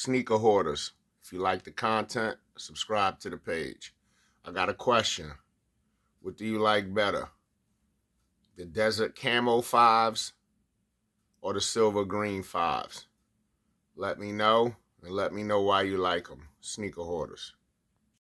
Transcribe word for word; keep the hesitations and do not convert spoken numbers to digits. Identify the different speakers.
Speaker 1: Sneaker Hoarders. If you like the content, subscribe to the page. I got a question. What do you like better? The Desert Camo fives or the Silver Green fives? Let me know, and let me know why you like them. Sneaker Hoarders.